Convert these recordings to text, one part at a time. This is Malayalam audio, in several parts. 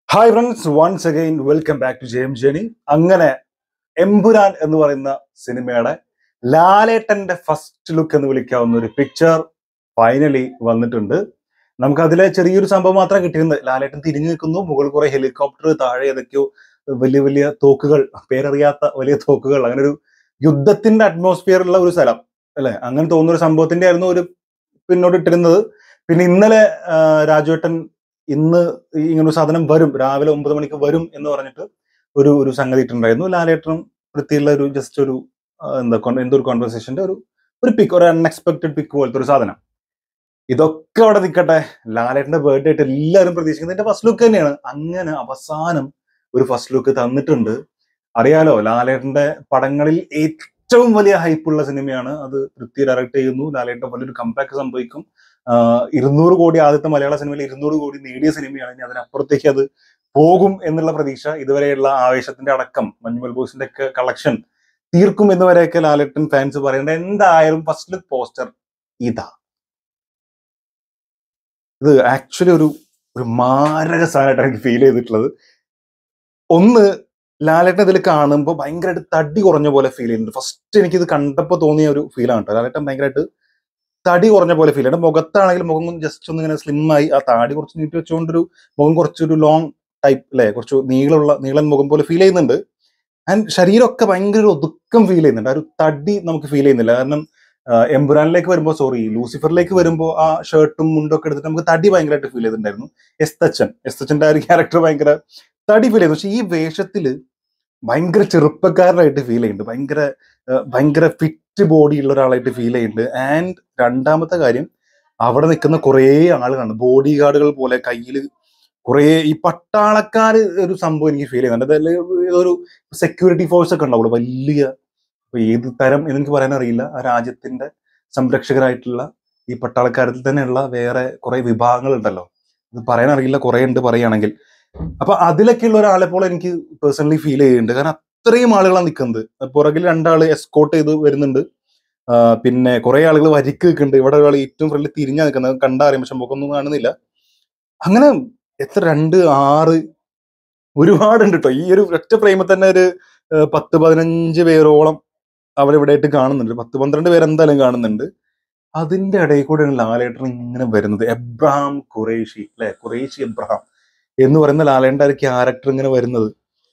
Hi friends, once again welcome back to Jaime journey. അങ്ങനെ എമ്പുരാൻ എന്ന് പറയുന്ന സിനിമയുടെ ലാലേട്ടന്റെ ഫസ്റ്റ് ലുക്ക് എന്ന് വിളിക്കാവുന്ന ഒരു പിക്ചർ ഫൈനലി വന്നിട്ടുണ്ട്. നമുക്ക് അതിലെ ചെറിയൊരു സംഭവം മാത്രം കിട്ടിയിരുന്നത്. ലാലേട്ടൻ തിരിഞ്ഞു നിൽക്കുന്നു, മുകളിൽ കുറെ ഹെലികോപ്റ്റർ, താഴെ ഏതൊക്കെയോ വലിയ വലിയ തോക്കുകൾ, പേരറിയാത്ത വലിയ തോക്കുകൾ, അങ്ങനെ ഒരു യുദ്ധത്തിന്റെ അറ്റ്മോസ്ഫിയർ ഉള്ള ഒരു സ്ഥലം അല്ലെ, അങ്ങനെ തോന്നുന്ന ഒരു സംഭവത്തിന്റെ ആയിരുന്നു ഒരു പിന്നോട്ട് ഇട്ടിരുന്നത്. പിന്നെ ഇന്നലെ രാജുവേട്ടൻ ഇന്ന് ഇങ്ങനൊരു സാധനം വരും, രാവിലെ 9 മണിക്ക് വരും എന്ന് പറഞ്ഞിട്ട് ഒരു ഒരു സംഗതി ഇട്ടുണ്ടായിരുന്നു. ലാലേട്ടനും വൃത്തിയുള്ള ഒരു ജസ്റ്റ് ഒരു എന്തൊരു കോൺവെർസേഷന്റെ ഒരു ഒരു പിക്ക്, ഒരു അൺഎക്സ്പെക്ടഡ് പിക്ക് പോലത്തെ ഒരു സാധനം. ഇതൊക്കെ അവിടെ നിൽക്കട്ടെ, ലാലേട്ടന്റെ ബർത്ത്ഡേ ആയിട്ട് എല്ലാവരും പ്രതീക്ഷിക്കുന്നത് ഫസ്റ്റ് ലുക്ക് തന്നെയാണ്. അങ്ങനെ അവസാനം ഒരു ഫസ്റ്റ് ലുക്ക് തന്നിട്ടുണ്ട്. അറിയാലോ, ലാലേട്ടന്റെ പടങ്ങളിൽ ഏറ്റവും വലിയ ഹൈപ്പുള്ള സിനിമയാണ് അത്. പൃഥ്വി ഡയറക്ട് ചെയ്യുന്നു. ലാലേട്ടൻ വലിയൊരു കംബാക്ക് സംഭവിക്കും. 200 കോടി, ആദ്യത്തെ മലയാള സിനിമയിൽ 200 കോടി നേടിയ സിനിമയാണ്. ഇനി അതിനപ്പുറത്തേക്ക് അത് പോകും എന്നുള്ള പ്രതീക്ഷ, ഇതുവരെയുള്ള ആവേശത്തിന്റെ അടക്കം, മഞ്ഞുമൽ ബോയ്സിന്റെ ഒക്കെ കളക്ഷൻ തീർക്കും എന്ന് വരെയൊക്കെ ലാലേട്ടൻ ഫാൻസ് പറയേണ്ട. എന്തായാലും ഫസ്റ്റ് ലുക്ക് പോസ്റ്റർ ഇതാ. ഇത് ആക്ച്വലി ഒരു ഒരു മാരക സാധനമായിട്ടാണ് എനിക്ക് ഫീൽ ചെയ്തിട്ടുള്ളത്. ഒന്ന്, ലാലേട്ടൻ ഇതിൽ കാണുമ്പോൾ ഭയങ്കരമായിട്ട് തടി കുറഞ്ഞ പോലെ ഫീൽ ചെയ്യുന്നുണ്ട്. ഫസ്റ്റ് എനിക്കിത് കണ്ടപ്പോൾ തോന്നിയ ഒരു ഫീലാണ് കേട്ടോ. ലാലേട്ടൻ ഭയങ്കരമായിട്ട് തടി കുറഞ്ഞ പോലെ ഫീൽ ചെയ്യുന്നുണ്ട്. മുഖത്താണെങ്കിൽ മുഖം ജസ്റ്റ് ഒന്ന് ഇങ്ങനെ സ്ലിം ആയി, ആ താടി കുറച്ച് നീട്ടി വെച്ചുകൊണ്ടൊരു മുഖം കുറച്ചൊരു ലോങ് ടൈപ്പ് അല്ലെ, കുറച്ച് നീളൻ മുഖം പോലെ ഫീൽ ചെയ്യുന്നുണ്ട്. ആൻഡ് ശരീരമൊക്കെ ഭയങ്കര ഒരു ഒതുക്കം ഫീൽ ചെയ്യുന്നുണ്ട്. ആ ഒരു തടി നമുക്ക് ഫീൽ ചെയ്യുന്നില്ല. കാരണം എംബുരാനിലേക്ക് വരുമ്പോൾ, ലൂസിഫറിലേക്ക് വരുമ്പോൾ ആ ഷർട്ടും മുണ്ടും ഒക്കെ എടുത്തിട്ട് നമുക്ക് തടി ഭയങ്കരമായിട്ട് ഫീൽ ചെയ്തിട്ടുണ്ടായിരുന്നു. എസ്തച്ചന്റെ ആ ഒരു ക്യാരക്ടർ ഭയങ്കര തടി ഫീൽ ചെയ്യുന്നു. പക്ഷെ ഈ വേഷത്തില് ഭയങ്കര ചെറുപ്പക്കാരനായിട്ട് ഫീൽ ചെയ്യുന്നുണ്ട്. ഭയങ്കര ഫിറ്റ് ബോഡി ഉള്ള ഒരാളായിട്ട് ഫീൽ ചെയ്യുന്നുണ്ട്. ആൻഡ് രണ്ടാമത്തെ കാര്യം, അവിടെ നിൽക്കുന്ന കുറേ ആളുകളാണ്, ബോഡി ഗാർഡുകൾ പോലെ കയ്യിൽ കുറേ ഈ പട്ടാളക്കാര് ഒരു സംഭവം എനിക്ക് ഫീൽ ചെയ്യുന്നുണ്ട്. അതല്ല, ഒരു സെക്യൂരിറ്റി ഫോഴ്സ് ഒക്കെ ഉണ്ടാവുള്ളൂ വലിയ, ഏത് തരം എന്നെനിക്ക് പറയാൻ അറിയില്ല. ആ രാജ്യത്തിന്റെ സംരക്ഷകരായിട്ടുള്ള ഈ പട്ടാളക്കാരത്തിൽ തന്നെയുള്ള വേറെ കുറെ വിഭാഗങ്ങൾ ഉണ്ടല്ലോ, ഇത് പറയാൻ അറിയില്ല, കുറെ ഉണ്ട് പറയുകയാണെങ്കിൽ. അപ്പൊ അതിലൊക്കെയുള്ള ഒരാളെ പോലെ എനിക്ക് പേഴ്സണലി ഫീൽ ചെയ്യുന്നുണ്ട്. കാരണം അത്രയും ആളുകളാണ് നിൽക്കുന്നത്. പുറകിൽ 2 ആള് എസ്കോർട്ട് ചെയ്ത് വരുന്നുണ്ട്. പിന്നെ കുറെ ആളുകൾ വരിക്ക് നിൽക്കുന്നുണ്ട്. ഇവിടെ ഒരാൾ ഏറ്റവും ഫ്രണ്ടിൽ തിരിഞ്ഞാ നിൽക്കുന്നത്, കണ്ടറിയാം, പക്ഷെ മുഖമൊന്നും കാണുന്നില്ല. അങ്ങനെ എത്ര, 2, 6, ഒരുപാടുണ്ട് കേട്ടോ. ഈ ഒരു ഒറ്റ ഫ്രെയിമിൽ തന്നെ ഒരു 10-15 പേരോളം അവരിവിടെ ആയിട്ട് കാണുന്നുണ്ട്. 10-12 പേര് എന്തായാലും കാണുന്നുണ്ട്. അതിന്റെ ഇടയിൽ കൂടെയാണ് ലാലേട്ടൻ ഇങ്ങനെ വരുന്നത്. എബ്രഹാം ഖുറേഷി അല്ലെ, ഖുറേഷി എബ്രഹാം എന്ന് പറയുന്ന ലാലേട്ടന്റെ ഒരു ക്യാരക്ടർ ഇങ്ങനെ വരുന്നത്.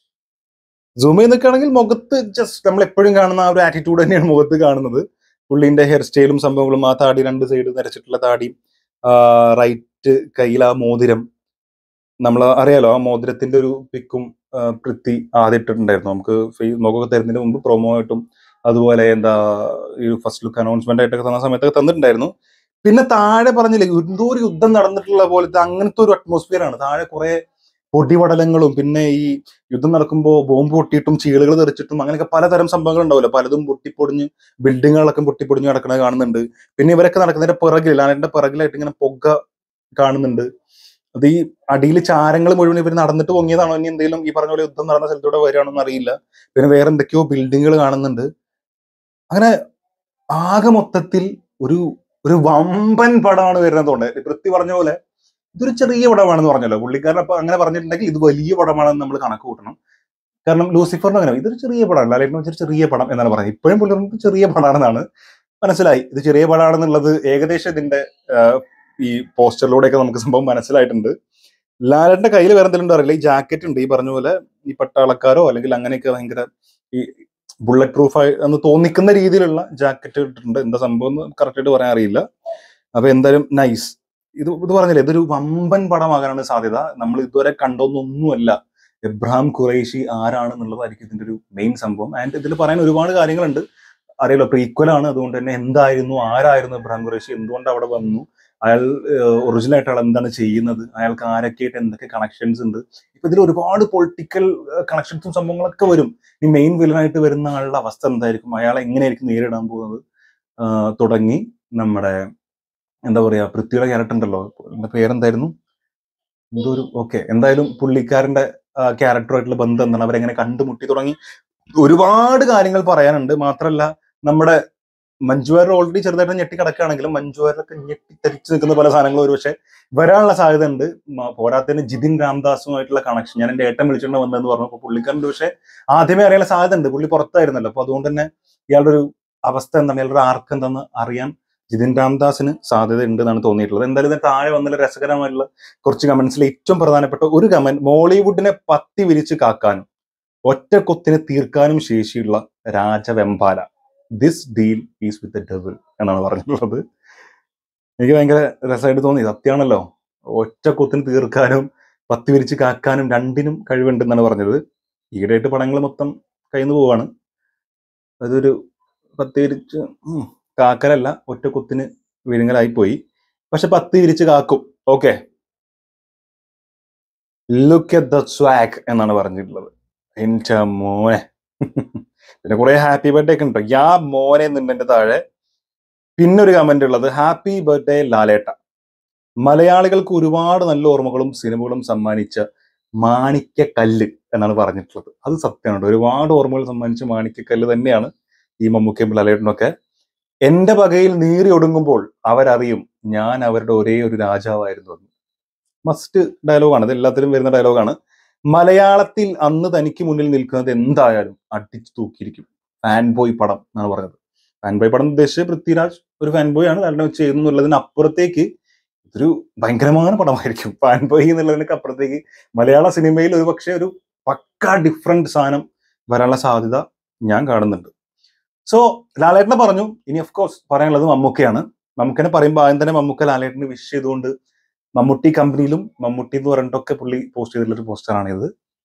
സൂം ചെയ്ത് നിൽക്കുകയാണെങ്കിൽ മുഖത്ത് ജസ്റ്റ് നമ്മൾ എപ്പോഴും കാണുന്ന ആ ഒരു ആറ്റിറ്റ്യൂഡ് തന്നെയാണ് മുഖത്ത് കാണുന്നത്. പുള്ളിന്റെ ഹെയർ സ്റ്റൈലും സംഭവങ്ങളും, ആ താടി 2 സൈഡ് നരച്ചിട്ടുള്ള താടിയും, റൈറ്റ് കയ്യിൽ ആ മോതിരം, നമ്മൾ അറിയാലോ, ആ മോതിരത്തിന്റെ ഒരു പിക്കും പൃഥ്വി ആദ്യം ഇട്ടിട്ടുണ്ടായിരുന്നു. നമുക്ക് മുഖമൊക്കെ തരുന്നതിന് മുമ്പ് പ്രൊമോ ആയിട്ടും അതുപോലെ ഈ ഫസ്റ്റ് ലുക്ക് അനൗൺസ്മെന്റ് ആയിട്ടൊക്കെ തന്ന സമയത്തൊക്കെ തന്നിട്ടുണ്ടായിരുന്നു. പിന്നെ താഴെ പറഞ്ഞില്ലേ, എന്തോ ഒരു യുദ്ധം നടന്നിട്ടുള്ള പോലത്തെ അങ്ങനത്തെ ഒരു അറ്റ്മോസ്ഫിയർ ആണ്. താഴെ കുറെ പൊടിപടലങ്ങളും, പിന്നെ ഈ യുദ്ധം നടക്കുമ്പോൾ ബോംബ് പൊട്ടിയിട്ടും ചീളുകൾ തെറിച്ചിട്ടും അങ്ങനെയൊക്കെ പലതരം സംഭവങ്ങൾ ഉണ്ടാവില്ല. പലതും പൊട്ടിപ്പൊടിഞ്ഞ്, ബിൽഡിങ്ങുകളൊക്കെ പൊട്ടിപ്പൊടിഞ്ഞ് കിടക്കുന്നത് കാണുന്നുണ്ട്. പിന്നെ ഇവരൊക്കെ നടക്കുന്നതിന്റെ പിറകിൽ, ലാലേട്ടന്റെ പിറകിലായിട്ട് ഇങ്ങനെ പുക കാണുന്നുണ്ട്. അത് ഈ അടിയിൽ ചാരങ്ങൾ മുഴുവൻ ഇവർ നടന്നിട്ട് പൊങ്ങിയതാണോ, ഇനി എന്തെങ്കിലും ഈ പറഞ്ഞ പോലെ യുദ്ധം നടന്ന സ്ഥലത്തൂടെ വരികയാണെന്ന് അറിയില്ല. പിന്നെ വേറെ എന്തൊക്കെയോ ബിൽഡിങ്ങുകൾ കാണുന്നുണ്ട്. അങ്ങനെ ആകെ മൊത്തത്തിൽ ഒരു ഒരു വമ്പൻ പടമാണ് വരുന്നത്. തോന്നുന്നത് പൃഥ്വി പറഞ്ഞ പോലെ ഇതൊരു ചെറിയ പടമാണെന്ന് പറഞ്ഞല്ലോ പുള്ളിക്കാരൻ. അപ്പൊ അങ്ങനെ പറഞ്ഞിട്ടുണ്ടെങ്കിൽ ഇത് വലിയ പടമാണെന്ന് നമ്മൾ കണക്ക് കൂട്ടണം. കാരണം ലൂസിഫറിന് അങ്ങനെ ഇതൊരു ചെറിയ പടമാണ്, ലാലേട്ടൻ വെച്ചൊരു ചെറിയ പടം എന്നാണ് പറയുന്നത്. ഇപ്പോഴും പുള്ളി പറഞ്ഞത് ചെറിയ പടമാണെന്നാണ്. മനസ്സിലായി, ഇത് ചെറിയ പടമാണെന്നുള്ളത് ഏകദേശം ഇതിന്റെ ഈ പോസ്റ്ററിലൂടെയൊക്കെ നമുക്ക് സംഭവം മനസ്സിലായിട്ടുണ്ട്. ലാലേട്ടന്റെ കയ്യിൽ വേറെ എന്തെങ്കിലും അറിയില്ല. ഈ ജാക്കറ്റ് ഉണ്ട്, ഈ പറഞ്ഞ പോലെ ഈ പട്ടാളക്കാരോ അല്ലെങ്കിൽ അങ്ങനെയൊക്കെ ഭയങ്കര ഈ ബുള്ളറ്റ് പ്രൂഫ് ആയി എന്ന് തോന്നിക്കുന്ന രീതിയിലുള്ള ജാക്കറ്റ് ഇട്ടിട്ടുണ്ട്. എന്താ സംഭവം എന്ന് കറക്റ്റ് ആയിട്ട് പറയാൻ അറിയില്ല. അപ്പൊ എന്തായാലും നൈസ്. ഇത് പറഞ്ഞില്ലേ, ഇതൊരു വമ്പൻ പടമാകാനാണ് സാധ്യത. നമ്മൾ ഇതുവരെ കണ്ടൊന്നൊന്നുമല്ല. എബ്രഹാം ഖുറൈഷി ആരാണെന്നുള്ളതായിരിക്കും ഇതിന്റെ ഒരു മെയിൻ സംഭവം. ആൻഡ് ഇതിൽ പറയാൻ ഒരുപാട് കാര്യങ്ങളുണ്ട്. അറിയാലോ, പ്രീക്വൽ ആണ്, അതുകൊണ്ട് തന്നെ ആരായിരുന്നു എബ്രഹാം ഖുറൈഷി, എന്തുകൊണ്ട് അവിടെ വന്നു, അയാൾ ഒറിജിനൽ ആയിട്ട് അയാൾ എന്താണ് ചെയ്യുന്നത്, അയാൾക്ക് ആരൊക്കെയായിട്ട് എന്തൊക്കെ കണക്ഷൻസ് ഉണ്ട്. ഇപ്പൊ ഇതിൽ ഒരുപാട് പൊളിറ്റിക്കൽ കണക്ഷൻസും സംഭവങ്ങളൊക്കെ വരും. ഈ മെയിൻ വില്ലനായിട്ട് വരുന്ന ആളുടെ അവസ്ഥ എന്തായിരിക്കും, അയാളെ എങ്ങനെയായിരിക്കും നേരിടാൻ പോകുന്നത് തുടങ്ങി നമ്മുടെ എന്താ പറയാ, പൃഥ്വിയുടെ ക്യാരക്ടർ ഉണ്ടല്ലോ, എന്റെ പേരെന്തായിരുന്നു, എന്തായാലും പുള്ളിക്കാരന്റെ ക്യാരക്ടറുമായിട്ടുള്ള ബന്ധം എന്താണ്, അവരെങ്ങനെ കണ്ടുമുട്ടി തുടങ്ങി ഒരുപാട് കാര്യങ്ങൾ പറയാനുണ്ട്. മാത്രല്ല നമ്മുടെ മഞ്ജു വാര്യർ ഓൾറെഡി ചെറുതായിട്ട് ഞെട്ടി കിടക്കുകയാണെങ്കിലും മഞ്ജു വാര്യരൊക്കെ ഞെട്ടിത്തെറിച്ച് നിൽക്കുന്ന പല സാധനങ്ങളും ഒരു പക്ഷേ വരാനുള്ള സാധ്യത ഉണ്ട്. പോരാത്തതിന് ജിതിൻ രാംദാസുമായിട്ടുള്ള കണക്ഷൻ, ഞാൻ എന്റെ ഏട്ടൻ വിളിച്ചുകൊണ്ട് വന്നതെന്ന് പറഞ്ഞു. അപ്പൊ പുള്ളിക്കാരൻ്റെ പക്ഷേ ആദ്യമേ അറിയാനുള്ള സാധ്യത ഉണ്ട്. പുള്ളി പുറത്തായിരുന്നല്ലോ. അപ്പൊ അതുകൊണ്ട് തന്നെ ഇയാളുടെ ഒരു അവസ്ഥ എന്താണ്, ഇയാളുടെ ആർക്ക് എന്താണെന്ന് അറിയാൻ ജിതിൻ രാംദാസിന് സാധ്യത ഉണ്ട് എന്നാണ് തോന്നിയിട്ടുള്ളത്. എന്തായാലും ഇതിന് താഴെ വന്നുള്ള രസകരമായിട്ടുള്ള കുറച്ച് കമന്റ്സിൽ ഏറ്റവും പ്രധാനപ്പെട്ട ഒരു കമന്റ്, മോളിവുഡിനെ പത്തി വിരിച്ച് കാക്കാനും ഒറ്റ കൊത്തിന് തീർക്കാനും ശേഷിയുള്ള രാജവെമ്പാല, this deal is with the devil എന്നാണ് പറഞ്ഞിട്ടുള്ളത്. എനിക്ക് ഭയങ്കര രസമായിട്ട് തോന്നി. സത്യമാണല്ലോ, ഒറ്റ കൊത്തിന് തീർക്കാനും പത്തി വിരിച്ച് കാക്കാനും രണ്ടിനും കഴിവുണ്ടെന്നാണ് പറഞ്ഞത്. ഈയിടെയായിട്ട് പടങ്ങൾ മൊത്തം കയ്യിൽ നിന്ന് പോവാണ്. അതൊരു പത്തി വിരിച്ച് കാക്കലല്ല, ഒറ്റ കുത്തിന് വിഴുങ്ങലായി പോയി. പക്ഷെ പത്തി വിരിച്ച് കാക്കും. Okay, look at the swag എന്നാണ് പറഞ്ഞിട്ടുള്ളത്. എന്റെ മോനെ. പിന്നെ കുറെ ഹാപ്പി ബർത്ത്ഡേ ഒക്കെ ഉണ്ട്. യാ മോനെ എന്നുണ്ട് താഴെ. പിന്നെ ഒരു കമന്റ് ഉള്ളത്, ഹാപ്പി ബർത്ത്ഡേ ലാലേട്ട, മലയാളികൾക്ക് ഒരുപാട് നല്ല ഓർമ്മകളും സിനിമകളും സമ്മാനിച്ച മാണിക്യക്കല്ല് എന്നാണ് പറഞ്ഞിട്ടുള്ളത്. അത് സത്യമാണ്. ഒരുപാട് ഓർമ്മകൾ സമ്മാനിച്ച മാണിക്യക്കല്ല് തന്നെയാണ് ഈ മമ്മൂക്കയും ലാലേട്ടനൊക്കെ. എന്റെ പകയിൽ നീറി ഒടുങ്ങുമ്പോൾ അവരറിയും ഞാൻ അവരുടെ ഒരേ ഒരു രാജാവായിരുന്നു എന്ന്. മസ്റ്റ് ഡയലോഗാണ്, ഇത് എല്ലാത്തിലും വരുന്ന ഡയലോഗാണ്. മലയാളത്തിൽ അന്ന് തനിക്ക് മുന്നിൽ നിൽക്കുന്നത് എന്തായാലും അടിച്ചു തൂക്കിയിരിക്കും. ഫാൻ ബോയ് പടം എന്നാണ് പറഞ്ഞത്. ഫാൻ ബോയ് പടം ഉദ്ദേശിച്ച് പൃഥ്വിരാജ് ഒരു ഫാൻ ബോയ് ആണ്, ലാലേട്ടൻ വെച്ച് ചെയ്യുന്നു എന്നുള്ളതിനപ്പുറത്തേക്ക് ഇതൊരു ഭയങ്കരമായ പടമായിരിക്കും. ഫാൻ ബോയ് എന്നുള്ളതിനൊക്കെ അപ്പുറത്തേക്ക് മലയാള സിനിമയിൽ ഒരു പക്ഷേ ഒരു പക്ക ഡിഫറെന്റ് സാധനം വരാനുള്ള സാധ്യത ഞാൻ കാണുന്നുണ്ട്. സോ ലാലേട്ടനെ പറഞ്ഞു. ഇനി ഓഫ് കോഴ്സ് പറയാനുള്ളത് മമ്മൂക്കയാണ്. മമ്മൂക്കനെ പറയുമ്പോൾ ആദ്യം തന്നെ മമ്മൂക്ക ലാലേട്ടന് വിഷ് ചെയ്തുകൊണ്ട് മമ്മൂട്ടി കമ്പനിയിലും മമ്മൂട്ടി എന്ന് പറഞ്ഞിട്ടൊക്കെ പുള്ളി പോസ്റ്റ് ചെയ്തിട്ടുള്ള ഒരു പോസ്റ്ററാണിത്.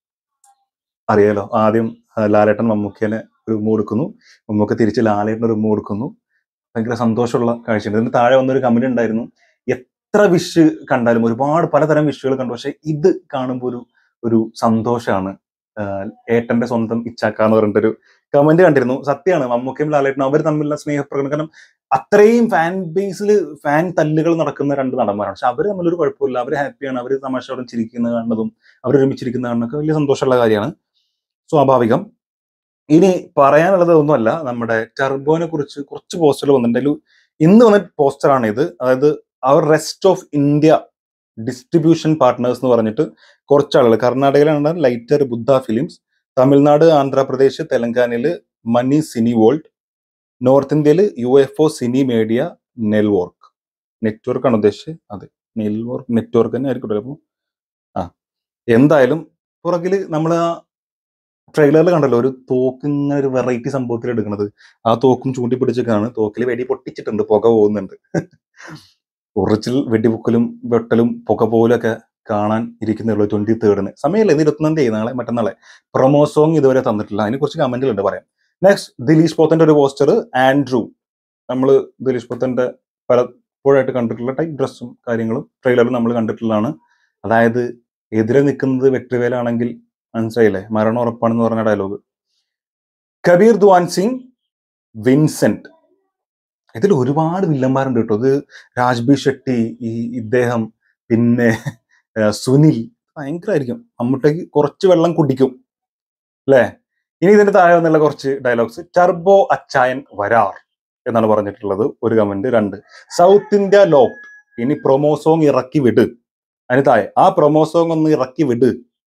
അറിയാലോ, ആദ്യം ലാലേട്ടൻ മമ്മൂക്കനെ ഒരു ഉമ്മ കൊടുക്കുന്നു, മമ്മൂക്ക തിരിച്ച് ലാലേട്ടന് ഒരു ഉമ്മ കൊടുക്കുന്നു. ഭയങ്കര സന്തോഷമുള്ള കാഴ്ചയുണ്ട്. ഇതിന് താഴെ വന്നൊരു കമന്റ് ഉണ്ടായിരുന്നു, എത്ര വിഷ് കണ്ടാലും, ഒരുപാട് പലതരം വിഷുകൾ കണ്ടു, പക്ഷെ ഇത് കാണുമ്പോൾ ഒരു സന്തോഷമാണ്. ഏട്ടന്റെ സ്വന്തം ഇച്ചാക്ക എന്ന് പറഞ്ഞിട്ടൊരു കമന്റ് കണ്ടിരുന്നു. സത്യമാണ്, മമ്മൂക്കയും ലാലേട്ടനും അവർ തമ്മിലുള്ള സ്നേഹപ്രകടനം, അത്രയും ഫാൻ ബേസിൽ ഫാൻ തല്ലുകൾ നടക്കുന്ന രണ്ട് നടന്മാരാണ്. പക്ഷെ അവർ തമ്മിലൊരു കുഴപ്പമില്ല, അവർ ഹാപ്പിയാണ്, അവർ തമാശയോടെ ചിരിക്കുന്നത് കാണുന്നതും അവരൊരുമിച്ചിരിക്കുന്ന കാണുന്നതൊക്കെ വലിയ സന്തോഷമുള്ള കാര്യമാണ്, സ്വാഭാവികം. ഇനി പറയാനുള്ളത് ഒന്നുമല്ല, നമ്മുടെ ടർബോനെ കുറിച്ച് കുറച്ച് പോസ്റ്ററുകൾ വന്നിട്ടുണ്ടെങ്കിൽ ഇന്ന് വന്ന പോസ്റ്ററാണ് ഇത്. അതായത് അവർ rest of India distribution partners എന്ന് പറഞ്ഞിട്ട് കുറച്ച് ആളുകൾ, കർണാടകയിലാണ് ലൈറ്റർ ബുദ്ധ ഫിലിംസ്, തമിഴ്നാട്, ആന്ധ്രാപ്രദേശ്, തെലങ്കാനയിൽ മണി സിനി വേൾഡ്, നോർത്ത് ഇന്ത്യയിൽ UFO സിനി മീഡിയ നെറ്റ്വർക്ക് ആണ് ഉദ്ദേശിച്ചത്. അതെ, നെറ്റ്വർക്ക് തന്നെ ആയിരിക്കും ചിലപ്പോൾ. എന്തായാലും പുറകിൽ നമ്മൾ ആ ട്രെയിലറിൽ കണ്ടല്ലോ, ഒരു തോക്ക് ഇങ്ങനെ ഒരു വെറൈറ്റി സംഭവത്തിൽ എടുക്കുന്നത്. ആ തോക്കും ചൂണ്ടിപ്പിടിച്ചൊക്കെയാണ്. തോക്കിൽ വെടി പൊട്ടിച്ചിട്ടുണ്ട്, പുക പോകുന്നുണ്ട്. ഒറിജിനൽ വെടിപൊക്കലും വെട്ടലും പുക പോലൊക്കെ കാണാൻ ഇരിക്കുന്നുള്ളൂ 23rd. സമയമില്ല, ഇത് 21 നാളെ മറ്റന്നാളെ. പ്രൊമോ സോങ് ഇതുവരെ തന്നിട്ടില്ല, അതിനെ കുറിച്ച് കമന്റിലുണ്ട് പറയാം. നെക്സ്റ്റ്, ദിലീഷ് പോത്തന്റെ ഒരു പോസ്റ്റർ, ആൻഡ്രൂ. നമ്മൾ ദിലീഷ് പോത്തന്റെ പലപ്പോഴായിട്ട് കണ്ടിട്ടുള്ള ടൈപ്പ് ഡ്രസ്സും കാര്യങ്ങളും ട്രെയിലറിൽ നമ്മൾ കണ്ടിട്ടുള്ളതാണ്. അതായത് എതിരെ നിൽക്കുന്നത് വെട്രിവേലാണെങ്കിൽ മനസ്സിലായില്ലേ, മരണം ഉറപ്പാണെന്ന് പറഞ്ഞ ഡയലോഗ്. കബീർ ദ്വാൻ സിംഗ്, വിൻസെന്റ്. ഇതിൽ ഒരുപാട് വില്ലന്മാരുണ്ട് കേട്ടോ. ഇത് രാജ്ബി ഷെട്ടി, ഇദ്ദേഹം, പിന്നെ സുനിൽ. ഭയങ്കരമായിരിക്കും. മമ്മൂട്ടിക്ക് കുറച്ച് വെള്ളം കുടിക്കും അല്ലേ. ഇനി ഇതിന്റെ താഴെ വന്നുള്ള കുറച്ച് ഡയലോഗ്സ്. ടർബോ അച്ചായൻ വരാർ എന്നാണ് പറഞ്ഞിട്ടുള്ളത് ഒരു കമന്റ്. 2, സൗത്ത് ഇന്ത്യ ലോക്ഡ്, ഇനി പ്രൊമോ സോങ് ഇറക്കി വിട്. അതിന് താഴെ, ആ പ്രൊമോ സോങ് ഒന്ന് ഇറക്കി വിട്.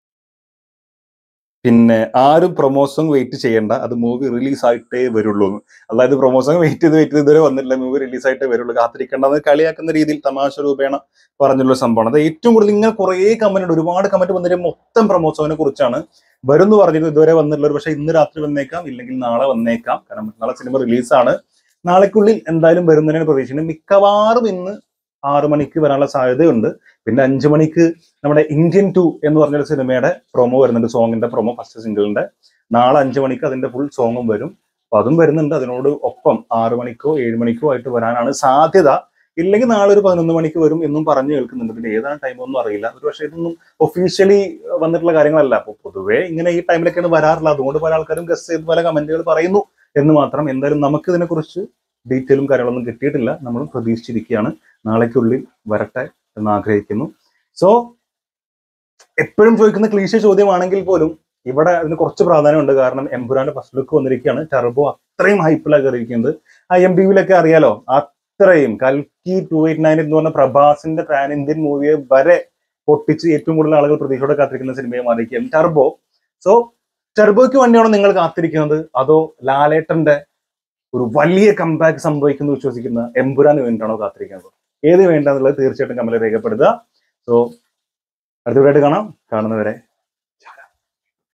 പിന്നെ ആരും പ്രൊമോ സോങ് വെയിറ്റ് ചെയ്യേണ്ട, അത് മൂവി റിലീസ് ആയിട്ടേ വരുള്ളൂ. അതായത് പ്രൊമോ സോങ് വെയിറ്റ് ചെയ്ത് ഇതുവരെ വന്നിട്ടില്ല, മൂവി റിലീസ് ആയിട്ടേ വരുള്ളൂ, കാത്തിരിക്കേണ്ടത് കളിയാക്കുന്ന രീതിയിൽ തമാശ രൂപേണ പറഞ്ഞുള്ള സംഭവമാണ്. അത് ഏറ്റവും കൂടുതൽ ഇങ്ങനെ കുറേ കമന്റ് ഉണ്ട്, ഒരുപാട് കമന്റ് വന്നിട്ട് മൊത്തം പ്രൊമോ സോങ്ങിനെ കുറിച്ചാണ്. വരും എന്ന് പറഞ്ഞിട്ട് ഇതുവരെ വന്നിട്ടുള്ളവർ, പക്ഷെ ഇന്ന് രാത്രി വന്നേക്കാം, ഇല്ലെങ്കിൽ നാളെ വന്നേക്കാം. കാരണം നാളെ സിനിമ റിലീസാണ്. നാളേക്കുള്ളിൽ എന്തായാലും വരുന്നതിനാണ് പ്രതീക്ഷിക്കുന്നത്. മിക്കവാറും ഇന്ന് 6 മണിക്ക് വരാനുള്ള സാധ്യതയുണ്ട്. പിന്നെ 5 മണിക്ക് നമ്മുടെ ഇന്ത്യൻ 2 എന്ന് പറഞ്ഞൊരു സിനിമയുടെ പ്രൊമോ വരുന്നുണ്ട്, സോങ്ങിന്റെ പ്രൊമോ, ഫസ്റ്റ് സിംഗിളിന്റെ. നാളെ 5 മണിക്ക് അതിന്റെ ഫുൾ സോങ്ങും വരും. അപ്പൊ അതും വരുന്നുണ്ട്. അതിനോട് ഒപ്പം 6 മണിക്കോ 7 മണിക്കോ ആയിട്ട് വരാനാണ് സാധ്യത. ഇല്ലെങ്കിൽ നാളെ ഒരു 11 മണിക്ക് വരും എന്നും പറഞ്ഞു കേൾക്കുന്നുണ്ട്. പിന്നെ ഏതാണ് ടൈമൊന്നും അറിയില്ല. ഒരു പക്ഷേ ഇതൊന്നും ഒഫീഷ്യലി വന്നിട്ടുള്ള കാര്യങ്ങളല്ല. അപ്പൊ പൊതുവെ ഇങ്ങനെ ഈ ടൈമിലൊക്കെയാണ് വരാറില്ല. അതുകൊണ്ട് പല ആൾക്കാരും ഗസ് ചെയ്ത് പല കമന്റുകൾ പറയുന്നു എന്ന് മാത്രം. എന്തായാലും നമുക്ക് ഇതിനെക്കുറിച്ച് ഡീറ്റെയിലും കാര്യങ്ങളൊന്നും കിട്ടിയിട്ടില്ല. നമ്മളും പ്രതീക്ഷിച്ചിരിക്കുകയാണ്. നാളേക്കുള്ളിൽ വരട്ടെ എന്ന് ആഗ്രഹിക്കുന്നു. സോ എപ്പോഴും ചോദിക്കുന്ന ക്ലീശ ചോദ്യമാണെങ്കിൽ പോലും ഇവിടെ അതിന് കുറച്ച് പ്രാധാന്യമുണ്ട്. കാരണം എംപുരാന്റെ ഫസ്റ്റ് ലുക്ക് വന്നിരിക്കുകയാണ്. ടർബോ അത്രയും ഹൈപ്പിലാണ് കയറിയിരിക്കുന്നത്. IMDb-യിലൊക്കെ അറിയാലോ, അത്രയും കൽക്കി 289 എന്ന് പറഞ്ഞ പ്രഭാസിന്റെ പാൻ ഇന്ത്യൻ മൂവിയെ വരെ പൊട്ടിച്ച് ഏറ്റവും കൂടുതൽ ആളുകൾ പ്രതീക്ഷയോടെ കാത്തിരിക്കുന്ന സിനിമയെ മാറിയിരിക്കുകയാണ് ടർബോ. സോ ടർബോയ്ക്ക് വേണ്ടിയാണോ നിങ്ങൾ കാത്തിരിക്കുന്നത്, അതോ ലാലേട്ടന്റെ ഒരു വലിയ കംബാക്ക് സംഭവിക്കുന്നു വിശ്വസിക്കുന്ന എംപുരാന് വേണ്ടിയിട്ടാണോ കാത്തിരിക്കുന്നത്? ഏത് വേണ്ടെന്നുള്ളത് തീർച്ചയായിട്ടും കമന്റിൽ രേഖപ്പെടുത്തുക. സോ അടുത്ത വീഡിയോ കാണാം. കാണുന്നവരെ